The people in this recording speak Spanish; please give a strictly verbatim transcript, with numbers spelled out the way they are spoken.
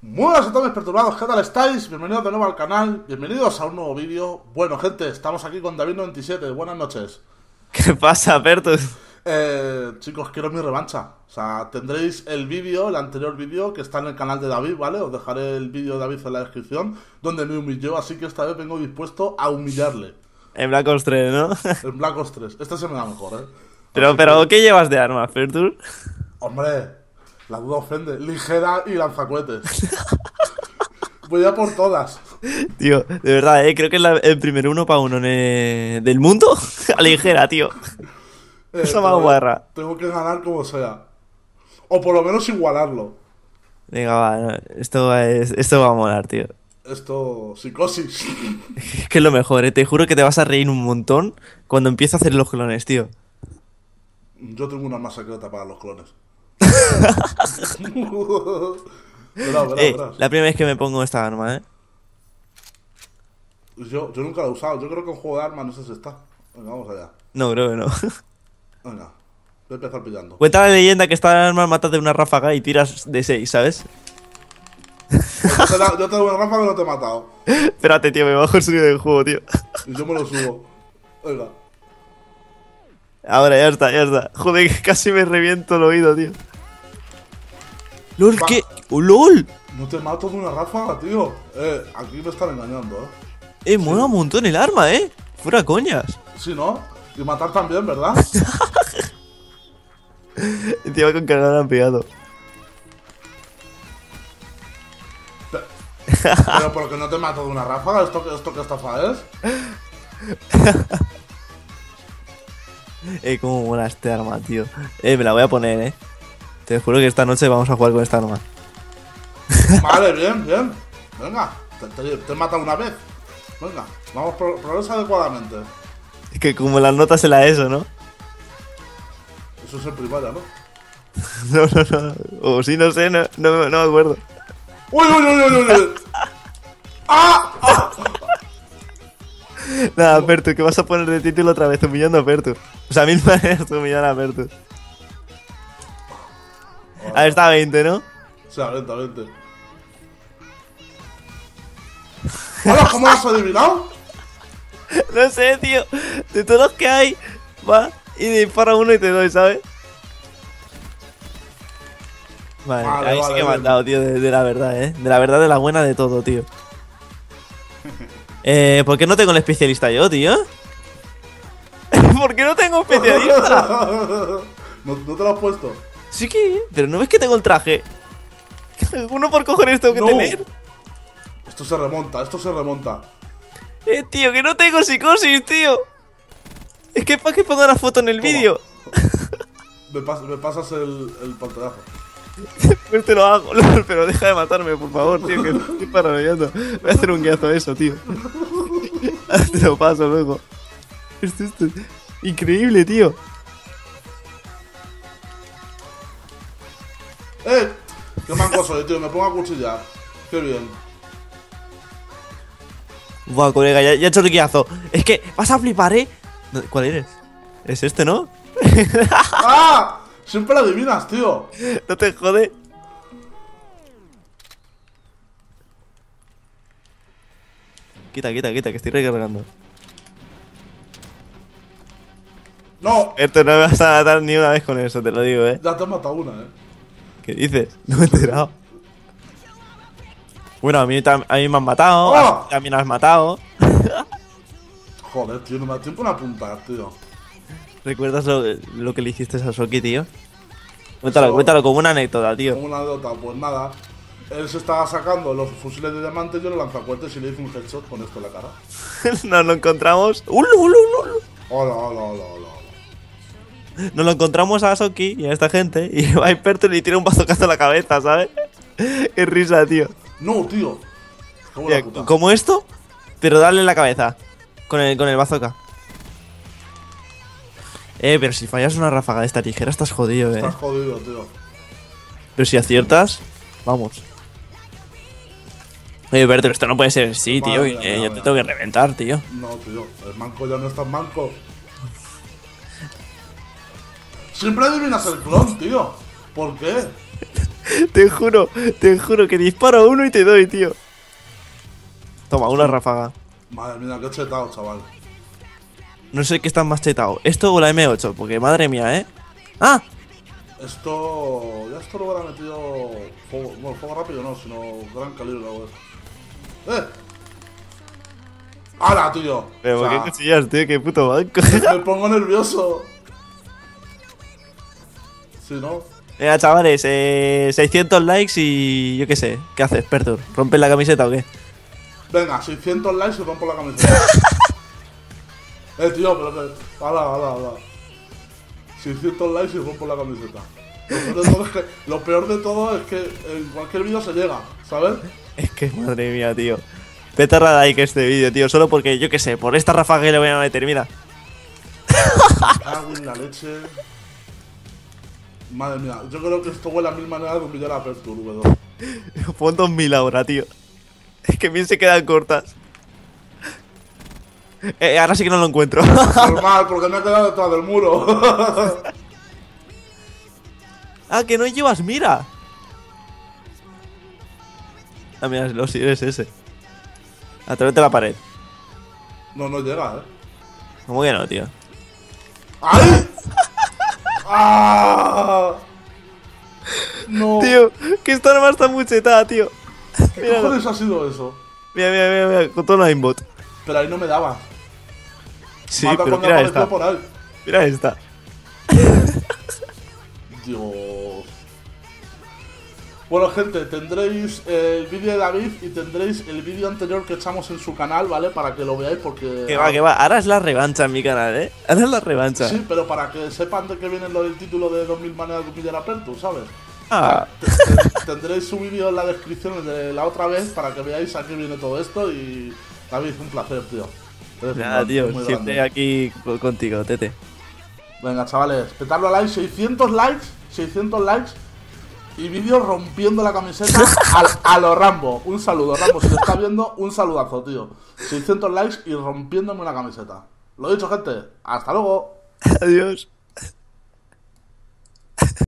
Buenas a todos mis perturbados, ¿qué tal estáis? Bienvenidos de nuevo al canal, bienvenidos a un nuevo vídeo. Bueno, gente, estamos aquí con David noventa y siete, buenas noches. ¿Qué pasa, Pertus? Eh, chicos, quiero mi revancha. O sea, tendréis el vídeo, el anterior vídeo, que está en el canal de David, ¿vale? Os dejaré el vídeo de David en la descripción, donde me humilló, así que esta vez vengo dispuesto a humillarle. En Black Ops tres, ¿no? En Black Ops tres, este se me da mejor, ¿eh? Pero, Así pero, que, ¿qué llevas de armas, Pertus? hombre, la duda ofende, ligera y lanzacohetes. Voy a por todas. Tío, de verdad, ¿eh? Creo que es la- el primer uno para uno en, eh, del mundo a ligera, tío. Eh, Esa más pero guarra. Tengo que ganar como sea. O por lo menos igualarlo. Venga, va, no, esto, va- es- esto va a molar, tío. Esto, psicosis. Es que es lo mejor, ¿eh? Te juro que te vas a reír un montón cuando empiezo a hacer los clones, tío. Yo tengo una arma secreta para los clones. Verás, verás, Eh, verás. la primera vez que me pongo esta arma, ¿eh? Yo, yo nunca la he usado. Yo creo que en juego de armas no sé si está. Venga, vamos allá. No, creo que no. Venga. Voy a empezar pillando. Cuenta la leyenda que esta arma matas de una ráfaga y tiras de seis, ¿sabes? Yo te, da- yo te doy una ráfaga y no te he matado. Espérate, tío, me bajo el sonido del juego, tío. Y yo me lo subo. Venga. Ahora ya está, ya está. Joder, que casi me reviento el oído, tío. LOL, Va. ¿qué? ¡Oh, LOL! No te mato de una ráfaga, tío. Eh, aquí me están engañando, eh. Eh, mola un montón el arma, eh. Fuera coñas. Sí, ¿no? Y matar también, ¿verdad? Encima con que no han pegado. Pero porque no te mato de una ráfaga, ¿esto, qué- esto qué estafa es? Eh, cómo mola este arma, tío. Eh, me la voy a poner, eh. Te juro que esta noche vamos a jugar con esta arma. Vale, bien, bien. Venga, te, te, te he matado una vez. Venga, vamos pro, progresa adecuadamente. Es que como las notas en la ESO, ¿no? Eso es en primaria, ¿no? No, no, no. O sí, no sé, no, no, no me acuerdo. ¡Uy, uy, uy, uy, uy! uy! ¡Ah! ¡Ah! Nada, Pertu, que vas a poner de título otra vez humillando a Pertu. O sea, mil maneras de humillar a Pertu. A ver, está a veinte, ¿no? O sea, vente, vente. ¡Hola! ¿Cómo lo has adivinado? No sé, tío. De todos los que hay, va y dispara uno y te doy, ¿sabes? Vale, Vale, ahí sí vale, que me bien. han dado, tío, de, de la verdad, ¿eh? De la verdad, de la buena de todo, tío. Eh, ¿por qué no tengo el especialista yo, tío? ¿Por qué no tengo especialista? ¿No, ¿No te lo has puesto? Sí que, pero ¿no ves que tengo el traje? Uno por cojones tengo que No. tener. Esto se remonta, esto se remonta. Eh, tío, que no tengo psicosis, tío. Es que para que ponga la foto en el Toma. vídeo. Me, pas- me pasas el, el pantallazo. Pues te lo hago, LOL, pero deja de matarme, por favor, tío, que estoy paranoiando. Voy a hacer un guiazo a eso, tío. Te lo paso luego. Esto, esto es increíble, tío. ¡Eh! ¡Qué manco soy, tío! Me pongo a cuchillar. ¡Qué bien! Buah, colega, ya, ya he hecho el guiazo. Es que vas a flipar, ¿eh? No, ¿cuál eres? Es este, ¿no? ¡Ah! Siempre lo adivinas, tío. No te jode. Quita, quita, quita, que estoy recargando. No, Esto no me vas a matar ni una vez con eso, te lo digo, ¿eh? ya te he matado una, eh. ¿Qué dices? No me he enterado. Bueno, a mí, tam- a mí me han matado, ¡Oh! a ti también has matado. Joder, tío, no me da tiempo en apuntar, tío. ¿Recuerdas lo, lo que le hiciste a Soki, tío? Cuéntalo, Eso- cuéntalo como una anécdota, tío. Como una anécdota, pues nada. Él se estaba sacando los fusiles de diamante, yo le lanzacuetes y le hice un headshot con esto en la cara. Nos lo encontramos. ¡Ulu, ulu, ulu! Hola, hola, hola, hola, hola. Nos lo encontramos a Soki y a esta gente. Y va a Hyperton y le tira un bazocazo a la cabeza, ¿sabes? Qué risa, tío. No, tío. Cago en la Mira, puta. como esto, pero dale en la cabeza. Con el, con el bazooka. Eh, pero si fallas una ráfaga de esta ligera, estás jodido, eh. Estás jodido, tío. Pero si aciertas, vamos. Oye, pero esto no puede ser así, tío. Vale, eh, vale, yo vale. te tengo que reventar, tío. No, tío. El manco ya no es tan manco. Siempre adivinas el clon, tío. ¿Por qué? Te juro, te juro que disparo a uno y te doy, tío. Toma, una ráfaga. Madre mía, qué chetado, chaval. No sé qué está más chetado, esto o la M ocho, porque madre mía, ¿eh? ¡Ah! Esto... Ya esto lo hubiera metido... Fuego, bueno, fuego rápido no, sino gran calibre o eso. ¡Eh! ¡Hala, tío! Pero O sea, ¿por qué cuchillas, tío? Qué puto banco. me pongo nervioso. Sí, ¿no? Venga, chavales, eh, seiscientos likes y yo qué sé. ¿Qué haces, Pertur? ¿Rompes la camiseta o qué? Venga, seiscientos likes y rompo la camiseta. eh, tío, pero que... ¡Hala, hala, hala! seiscientos likes y rompo la camiseta. Lo peor de todo es que, lo peor de todo es que en cualquier vídeo se llega, ¿sabes? Es que madre mía, tío. Petarra de like este vídeo, tío. Solo porque, yo qué sé, por esta ráfaga que le voy a meter, mira. Me cago en la leche. Madre mía, yo creo que esto huele a mil maneras de humillar a Pertur, W. Pon dos mil ahora, tío. Es que bien se quedan cortas. Eh, ahora sí que no lo encuentro. Normal, porque me he quedado detrás del muro. Ah, que no llevas mira. Ah, mira, lo sí es ese. Atrévete a la pared. No, no llega, eh. ¿Cómo que no, tío? ¡Ay! ¡Ah! No. Tío, que esta arma está muy chetada, tío. ¿Qué Mira, cojones ha sido eso? mira, mira, mira, mira, con todo un aimbot. Pero ahí no me daba. Sí, Mata pero cuando mira apareció esta. por ahí. Mira esta. Dios. Bueno, gente, tendréis el vídeo de David y tendréis el vídeo anterior que echamos en su canal, ¿vale? Para que lo veáis porque... Que va, que va. Ahora es la revancha en mi canal, ¿eh? Ahora es la revancha. Sí, pero para que sepan de qué viene lo del título de dos mil maneras de humillar a Pertur, ¿sabes? Ah, Te- te- Tendréis su vídeo en la descripción de la otra vez para que veáis a qué viene todo esto y... David, un placer, tío. Eres nada, un- tío. muy Siempre grande. aquí co- contigo, tete. Venga, chavales, petadlo a like, seiscientos likes, seiscientos likes y vídeo rompiendo la camiseta al- a lo Rambo. Un saludo, Rambo, si lo estás viendo, un saludazo, tío. seiscientos likes y rompiéndome la camiseta. Lo dicho, gente, hasta luego. Adiós.